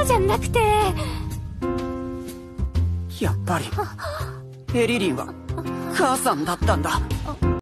じゃなくて。 やっぱりエリリンは母さんだったんだ。